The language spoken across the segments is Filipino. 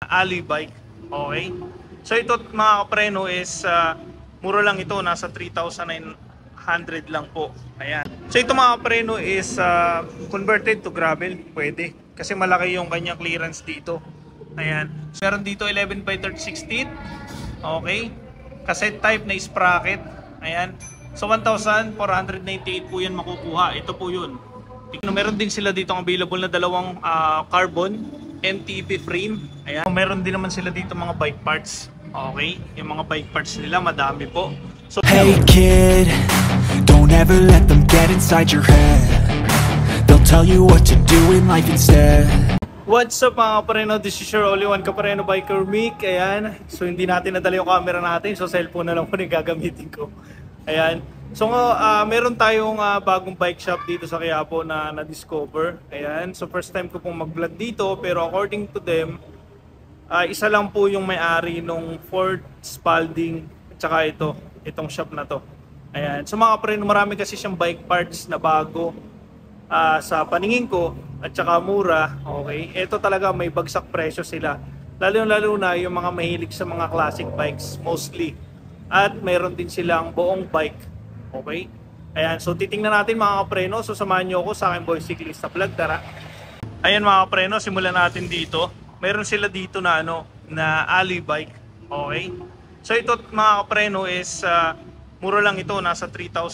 Alley bike. Okay? So ito mga kapreno is mura lang ito, nasa 3,900 lang po. Ayan. So ito mga kapreno is converted to gravel, pwede. Kasi malaki yung kanyang clearance dito. Ayan. So meron dito 11 by 36 teeth. Okay? Cassette type na sprocket. Ayan. So 1,498 po yan makukuha. Ito po yun. Meron din sila dito available na dalawang carbon MTB frame. Ayan. Meron din naman sila dito mga bike parts. Okay? Yung mga bike parts nila madami po. So, hey kid, don't ever let them get inside your head. They'll tell you what to do in life instead. what's up mga kapareno? This is your only one kapareno biker Mick. Ayan. So hindi natin nadala yung camera natin. So cellphone na lang po yung gagamitin ko. Ayan. So meron tayong bagong bike shop dito sa Quiapo na na-discover. Ayan. So first time ko pong mag-vlog dito. Pero according to them, isa lang po yung may-ari nung Ford Spalding at saka itong shop na to. Ayan. So mga kapareno, marami kasi siyang bike parts na bago sa paningin ko at saka mura. Okay. Ito talaga may bagsak presyo sila. Lalo na yung mga mahilig sa mga classic bikes mostly. At mayroon din silang buong bike. Okay? Ayan, so titingnan natin mga kapreno. So samahan nyo ako sa aking Boy Cyclista Vlog. Tara! Ayan mga kapreno, simulan natin dito. Meron sila dito na na alley bike. Okay? So ito mga kapreno is mura lang ito, nasa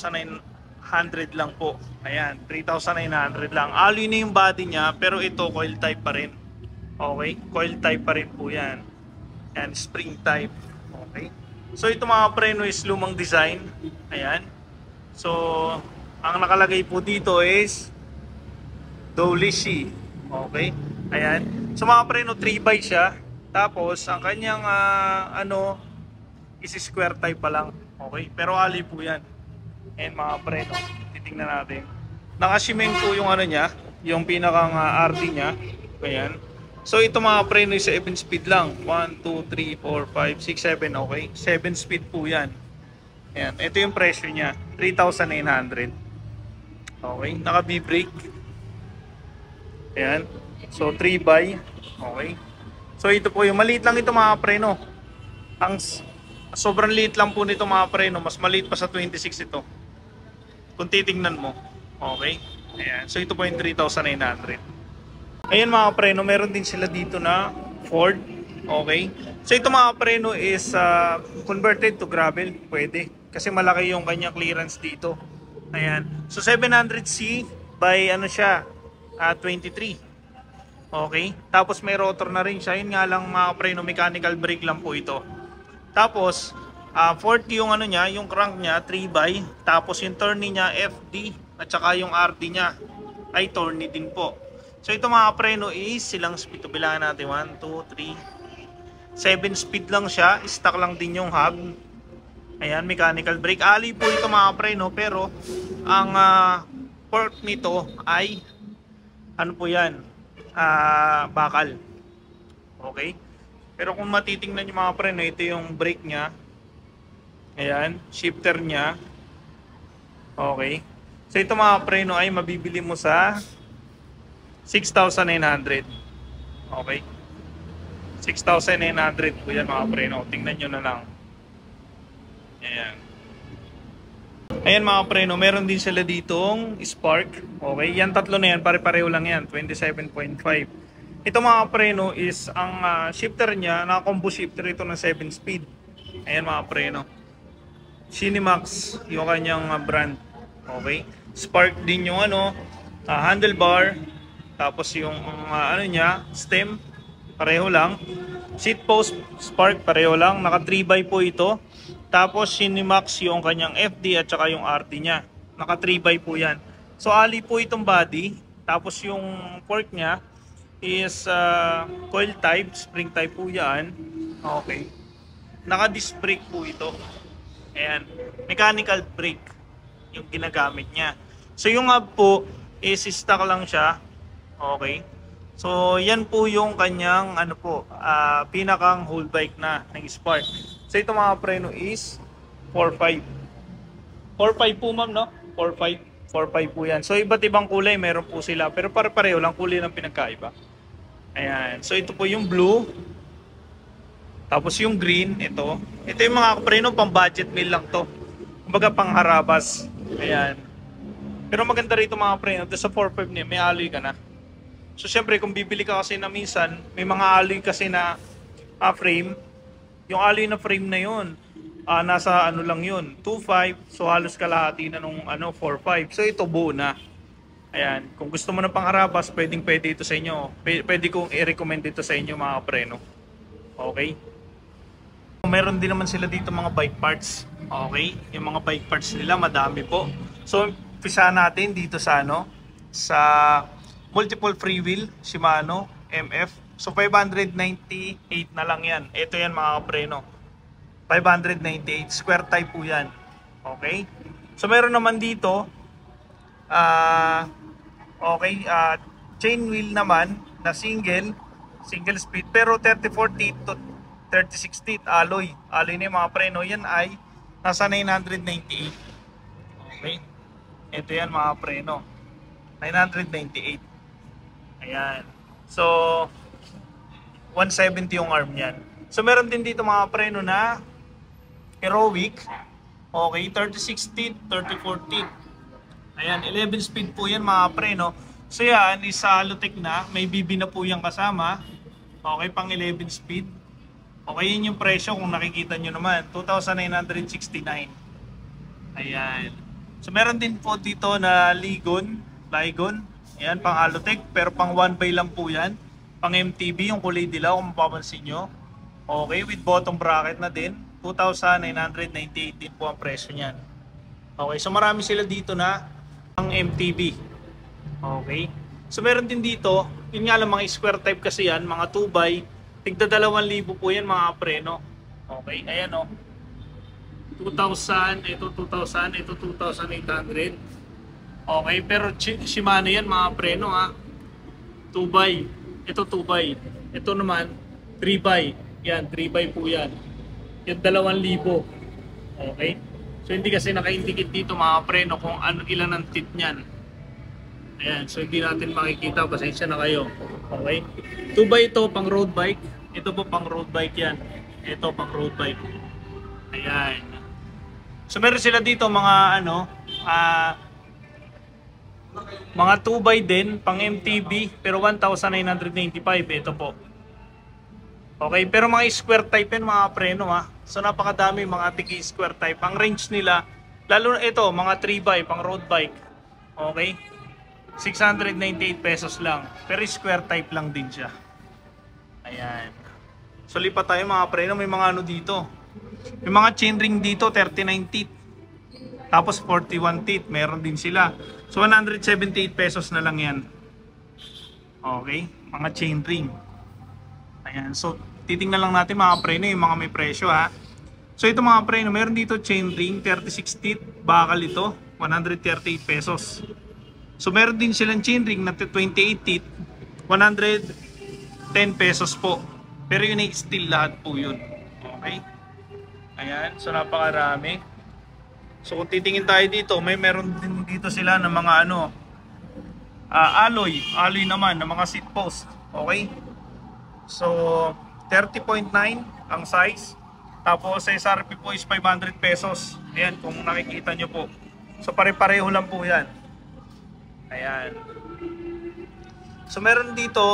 3,900 lang po. Ayan, 3,900 lang. Alley na yung body niya, pero ito coil type pa rin. Okay? Coil type pa rin po yan. And spring type. Okay? So ito mga kapreno is lumang design. Ayan. So, ang nakalagay po dito is Dolishi. Okay? Ayan. So mga preno 3x siya. Tapos ang kanyang is square type pa lang. Okay? Pero ali po 'yan. And mga preno, titingnan natin. Nakashimeng po yung niya, yung pinakang RD niya. Ayan. So ito mga preno is 7 speed lang. 1 2 3 4 5 6 7, okay? 7 speed po 'yan. Ayan, ito yung presyo niya, 3,900. Okay, naka B-brake. Ayan, so 3x. Okay. So ito po yung maliit lang ito mga preno. Ang sobrang liit lang po nito mga preno, mas maliit pa sa 26 ito. Kung titingnan mo. Okay. Ayan, so ito po yung 3,900. Ayan mga preno, meron din sila dito na Ford. Okay. So ito mga preno is converted to gravel, pwede. Kasi malaki yung kanyang clearance dito. Ayan. So 700C by 23. Okay. Tapos may rotor na rin siya. Yun nga lang mga preno, mechanical brake lang po ito. Tapos 40 yung niya, yung crank niya 3x. Tapos yung tourney niya FD at saka yung RD niya ay tourney din po. So ito mga preno is silang speed. Bilangan natin 1 2 3 7 speed lang siya. Stock lang din yung hub. Ayan, mechanical brake. Ali po ito mga preno, pero ang port nito ay po yan? Bakal. Okay? Pero kung matitingnan yung mga preno, ito yung brake nya. Ayan, shifter nya. Okay? So ito mga preno ay mabibili mo sa 6,900. Okay? 6,900 po yan mga preno. Tingnan nyo na lang. Ayan. Ayan mga preno, meron din sila ditong Spark. Okay, yan tatlo na yan, pare-pareho lang yan, 27.5. Ito mga preno is ang shifter niya, naka-combo shifter ito ng 7 speed. Ayan mga preno. Cinemax yung kanyang brand. Okay. Spark din yung handlebar. Tapos yung niya, stem, pareho lang. Seat post, Spark, pareho lang. Naka 3x po ito. Tapos Cinemax yung kanyang FD at saka yung RD niya. Naka 3x po yan. So ali po itong body. Tapos yung fork niya is coil type, spring type po yan. Okay. Naka disc brake po ito. Ayan. Mechanical brake yung ginagamit niya. So yung hub po is stock lang siya. Okay. So yan po yung kanyang pinakang whole bike na ng Spark. So ito mga preno is 4.5. 4.5 po ma'am, no? 4.5. 4.5 po yan. So iba't ibang kulay meron po sila. Pero pare-pareho lang kulay ng pinagkaiba. Ayan. So ito po yung blue. Tapos yung green, ito. Ito yung mga kapreno, pang budget meal lang to. Kumbaga pang harabas. Ayan. Pero maganda rito mga kapreno, sa 4.5 niya, may alloy ka na. So syempre kung bibili ka kasi na minsan, may mga alloy kasi na frame. Yung alloy na frame na yun, nasa ano lang yun, 2.5. So halos kalahati na nung 4.5. So ito buo na. Ayan, kung gusto mo ng pangharabas, pwede ito sa inyo. Pwede kong i-recommend ito sa inyo mga kapreno. Okay? Meron din naman sila dito mga bike parts. Okay? Yung mga bike parts nila, madami po. So, umpisa natin dito sa sa multiple freewheel, Shimano, MF. So, 598 na lang yan. Ito yan mga kapreno. 598. Square type po yan. Okay? So, meron naman dito, chain wheel naman na single speed pero 34 teeth to 36 teeth alloy na yung mga preno. Yan ay nasa 998. Okay, ito yan mga preno, 998. Ayan, so 170 yung arm yan. So meron din dito mga preno na heroic. Okay, 36 teeth, 34 teeth. Ayan, 11 speed po yan mga preno. So yan, isa Lutech na, may BB na po yung kasama. Okay, pang 11 speed. Okay, yun yung presyo kung nakikita nyo naman, 2,969. Ayan. So meron din po dito na Ligon. Ayan, pang Alutech, pero pang 1x lang po yan. Pang MTB, yung kulay dilaw kung mapapansin nyo. Okay, with bottom bracket na din, 2,998 din po ang presyo niyan. Okay, so marami sila dito na ang MTB. Okay. So meron din dito, yun nga lang mga square type kasi yan, mga 2x, tigda 2,000 po yan mga preno. Okay, ayan o. 2,000, ito 2,000, ito 2,800. Okay, pero Shimano yan mga preno ha. 2x, ito 2x. Ito naman, 3x. Yan, 3x po yan. Yan 2,000. Okay. So hindi kasi naka-indicate dito mga preno kung ilan ang teeth niyan. Ayan, so hindi natin makikita, pasensya na kayo. Okay? 2x ito pang road bike. Ito po pang road bike yan. Ito pang road bike. Ayan. So meron sila dito mga mga 2x din pang MTB pero 1,995 ito po. Okay, pero mga square type yan mga preno ha. So napakadami mga tiki square type. Ang range nila, lalo na ito, mga 3x pang road bike. Okay? 698 pesos lang. Pero square type lang din siya. Ayan. So lipat tayo mga preno, may mga ano dito. May mga chainring dito, 39 teeth. Tapos 41 teeth, meron din sila. So 178 pesos na lang yan. Okay? Mga chainring. Ayan, so titingnan lang natin mga preno yung mga may presyo ha. So ito mga preno, meron dito chainring 36 teeth, bakal ito, 138 pesos. So meron din silang chainring na 28 teeth, 110 pesos po. Pero yun ay steel lahat po yun. Okay? Ayan, so napakarami. So kung titingin tayo dito, meron din dito sila ng mga alloy naman ng mga seat post. Okay? So 30.9 ang size. Tapos sa SRP po is 500 pesos. Ayan, kung nakikita nyo po. So pare-pareho lang po yan. Ayan. So meron dito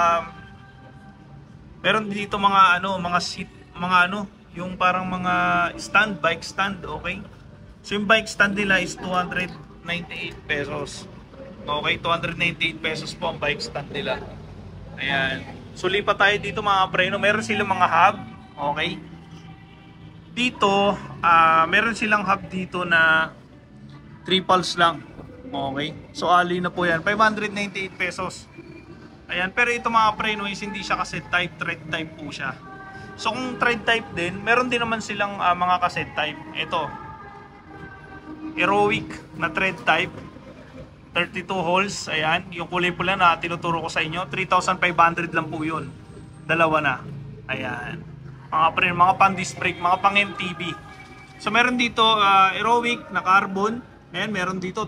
mga seat, yung parang mga stand, bike stand, okay? So yung bike stand nila is 298 pesos. Okay, 298 pesos po ang bike stand nila. Ayan. So lipat tayo dito mga preno, meron silang mga hub, okay? Dito, meron silang hub dito na 3 pulse lang. Okay? So alloy na po yan, 598 pesos. Ayan, pero ito mga preno is hindi siya cassette type, thread type po siya. So kung thread type din, meron din naman silang mga cassette type. Ito, heroic na thread type, 32 holes, ayan, yung kulay pula na tinuturo ko sa inyo, 3,500 lang po yun. Dalawa na. Ayan. Mga preno, mga pang disc brake, mga pang MTB. So meron dito heroic na carbon. Ayan, meron dito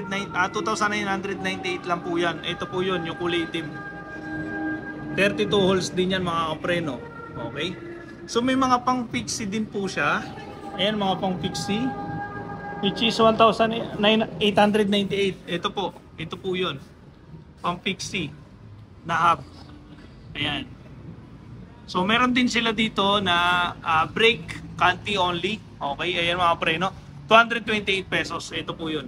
2,998 lang po yan. Ito po yun, yung kulay itim. 32 holes din yan mga kapreno. Okay? So may mga pang pixie din po siya. Ayan, mga pang pixie. Which is 1,898. Ito po. Ito po yun. Pang pixie na hub. Ayan. So meron din sila dito na brake canty only. Okay, ayan mga preno. 228 pesos. Ito po yun.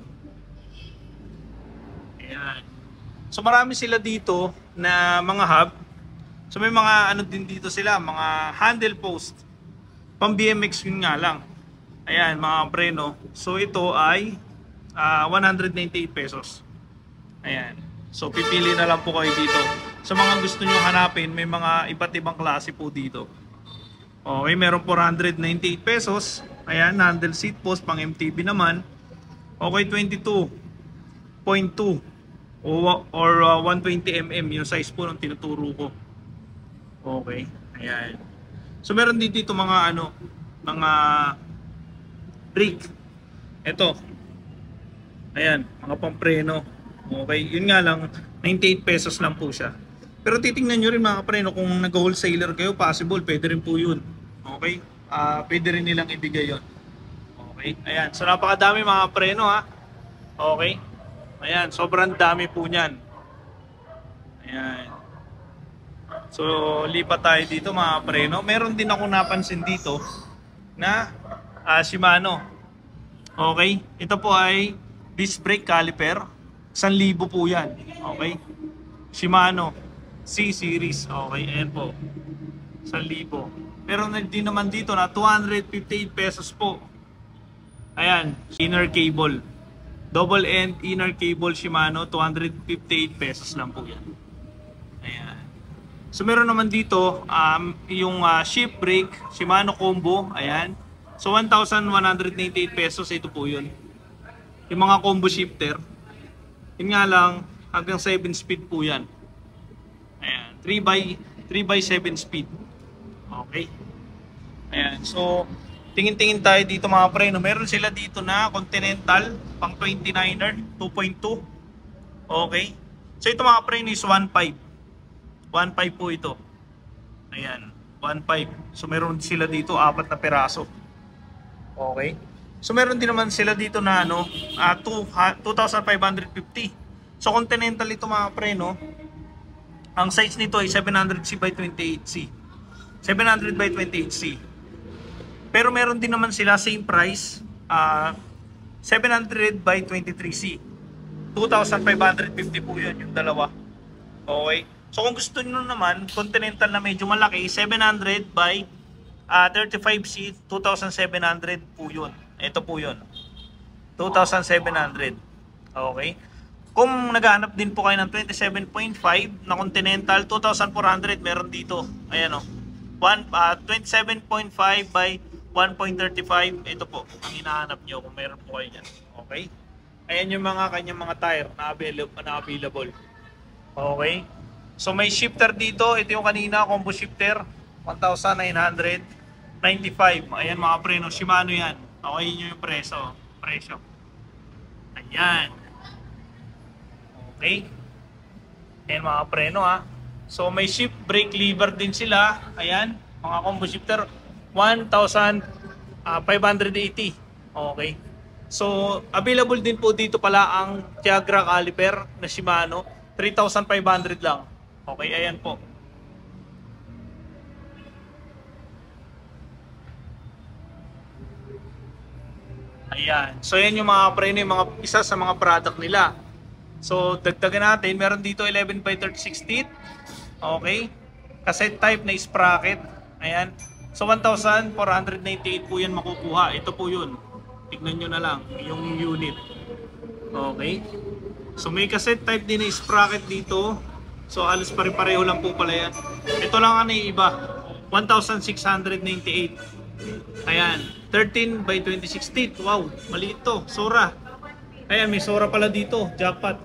Ayan. So marami sila dito na mga hub. So may mga ano din dito sila, mga handle post. Pang BMX yun nga lang. Ayan mga preno. So ito ay 198 pesos. Ayan. So pipili na lang po kayo dito. Sa mga gusto nyo hanapin, may mga iba't ibang klase po dito. Okay, meron 498 pesos. Ayan, handle seat post, pang MTB naman. Okay, 22.2 or 120 mm yung size po ng tinuturo ko. Okay, ayan. So meron din dito mga ano, mga brake. Ito. Ayan, mga pampreno. Okay, yun nga lang, 98 pesos lang po siya. Pero titingnan nyo rin mga preno, kung nag-wholesaler kayo, possible, pwede rin po yun. Okay, pwede rin nilang ibigay yun. Okay, ayan. So napakadami mga preno ha. Okay, ayan, sobrang dami po niyan. Ayan. So lipat tayo dito mga preno. Meron din ako napansin dito na Shimano. Okay, ito po ay disc brake caliper. 1,000 po yan. Okay, Shimano C-Series. Okay, ayan po. 1,000. Pero din naman dito na 258 pesos po. Ayan, inner cable. Double end inner cable Shimano, 258 pesos lang po yan. Ayan. So meron naman dito yung shift brake Shimano combo. Ayan. So 1,198 pesos, ito po yun. Yung mga combo shifter. Yun nga lang, hanggang 7 speed po yan. Ayan, 3x7 speed. Okay. Ayan, so tingin-tingin tayo dito mga preno. Meron sila dito na Continental, pang 29er, 2.2. Okay. So ito mga preno is 1.5. 1.5 po ito. Ayan, 1.5. So meron sila dito 4 na peraso. Okay. So meron din naman sila dito na ano, 2,550. So Continental ito mga preno. Ang size nito ay 700C by 28C. 700 by 28C. Pero meron din naman sila same price, 700 by 23C. 2,550 po yun, yung dalawa. Okay. So kung gusto niyo naman, Continental na medyo malaki, 700 by 35C, 2,700 po yun. Ito po yun. 2,700. Okay. Kung naghahanap din po kayo ng 27.5 na Continental, 2,400 meron dito. Ayan o. 27.5 by 1.35. Ito po ang hinahanap nyo kung meron po kayo yan. Okay. Ayan yung mga kanyang mga tire na available. Okay. So may shifter dito. Ito yung kanina, combo shifter. 1,995. Ayan mga preno. Shimano yan. Okay, yun yung presyo. Ayan. Okay. Ayan mga preno ha. So may shift brake lever din sila. Ayan. Mga combo shifter. 1,580. Okay. So available din po dito pala ang Tiagra caliper na Shimano. 3,500 lang. Okay, ayan po. Ayan. So yan yung mga preno, yung mga isa sa mga product nila. So dagdagan natin, meron dito 11x36 teeth. Okay. Cassette type na sprocket. Ayan. So 1,498 po yan makukuha. Ito po yun. Tignan nyo na lang yung unit. Okay. So may cassette type din na sprocket dito. So halos pare-pareho lang po pala yan. Ito lang ang iba. 1,698. Ayan, 13 by 26 teeth. Wow, maliit to. Sora. Ayan, may Sora pala dito. Jackpot.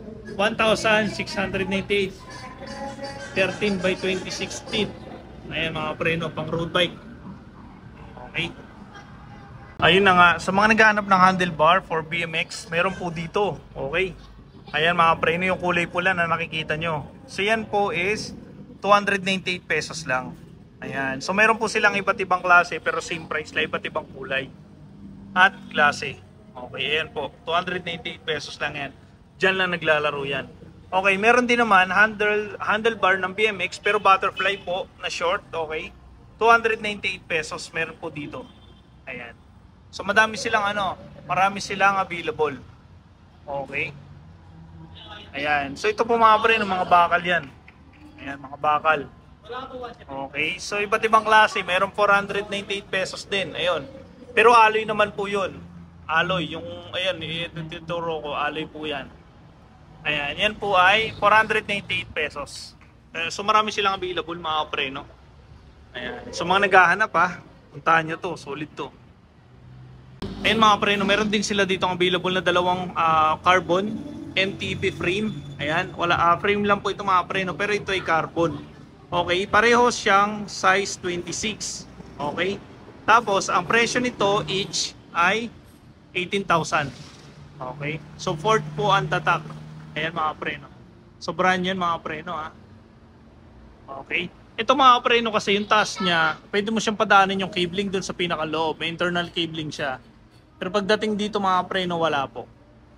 1,698. 13 by 26 teeth. Ayan mga preno, pang road bike. Okay. Ayun na nga, sa mga naghahanap ng handlebar for BMX, meron po dito. Okay. Ayan mga preno, yung kulay pula na nakikita nyo. So yan po is 298 pesos lang. Ayan. Ayan. So meron po silang iba't ibang klase pero same price lang, iba't ibang kulay at klase. Okay, ayan po. 298 pesos lang yan. Diyan lang naglalaro yan. Okay, meron din naman handlebar ng BMX pero butterfly po na short. Okay, 298 pesos meron po dito. Ayan. So marami silang available. Okay. Ayan. So ito po mga pre, ng mga bakal yan. Ayan, mga bakal. Okay. So iba't ibang klase. Meron 498 pesos din. Ayun. Pero alloy naman po yun. Alloy. Yung, ayan, ituturo ko. Alloy po yan. Ayan. Yan po ay 498 pesos. So marami silang available mga pre, no? Ayan. So mga naghahanap puntahan nyo to. Solid to. Ayan mga pre, no? Meron din sila dito available na dalawang carbon MTB frame. Ayan, frame lang po ito mga pre, no? Pero ito ay carbon. Okay, pareho siyang size 26. Okay? Tapos ang presyo nito each ay 18,000. Okay? So Ford po ang tatak. Ayan mga pre, no? So brand yan mga pre, no, Okay? Ito mga pre, no, kasi yung taas niya, pwede mo siyang padaanin yung cabling dun sa pinakaloob. May internal cabling siya. Pero pagdating dito mga pre, no, wala po.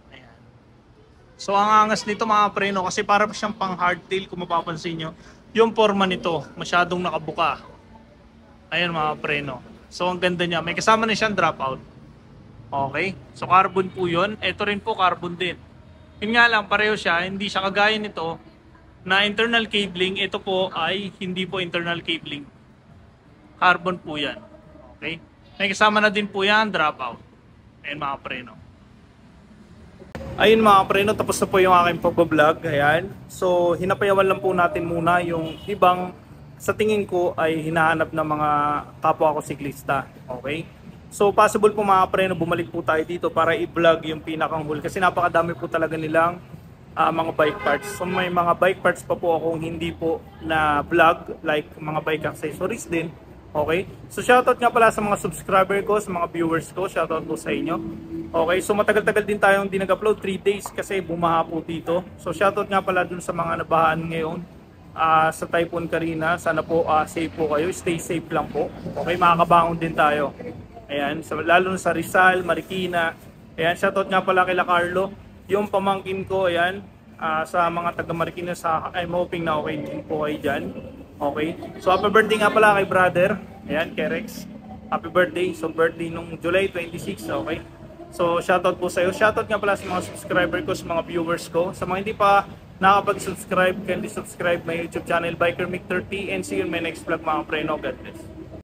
So ang angas nito mga pre, no, kasi para siyang pang hardtail kung mapapansin nyo. Yung forma nito, masyadong nakabuka. Ayan mga pre, no. So ang ganda niya, may kasama na siyang dropout. Okay, so carbon po yun. Ito rin po carbon din. Yun nga lang, pareho siya, hindi siya kagaya nito na internal cabling. Ito po ay hindi po internal cabling. Carbon po yan. Okay, may kasama na din po yan, dropout. Ayan mga pre, no. Ayun mga pre, no, tapos na po yung aking pagbablog. Ayan. So hinapayawan lang po natin muna yung ibang sa tingin ko ay hinahanap ng mga kapwa ko siklista. Okay? So possible po mga pre, no, bumalik po tayo dito para i-vlog yung pinakang huli kasi napakadami po talaga nilang mga bike parts. So may mga bike parts pa po akong hindi po na vlog, like mga bike accessories din. Okay? So shoutout nga pala sa mga subscriber ko, sa mga viewers ko, shoutout po sa inyo. Okay, so matagal-tagal din tayong hindi nag-upload, 3 days kasi bumaha po dito. So shoutout nga pala dun sa mga nabahaan ngayon sa Typhoon Karina. Sana po safe po kayo, stay safe lang po. Okay, makakabangon din tayo. Ayan, so, lalo sa Rizal, Marikina. Ayan, shoutout nga pala kila Carlo. Yung pamangkin ko, ayan, sa mga taga Marikina, I'm hoping na okay din po kayo dyan. Okay, so happy birthday nga pala kay brother. Ayan, Kerex. Happy birthday. So birthday nung July 26, okay. So shoutout po sa iyo. Shoutout nga pala sa mga subscriber ko, sa mga viewers ko. Sa mga hindi pa nakapag-subscribe, kindly subscribe my YouTube channel Biker Mick 30 and see you in my next vlog mga pre. No, God bless.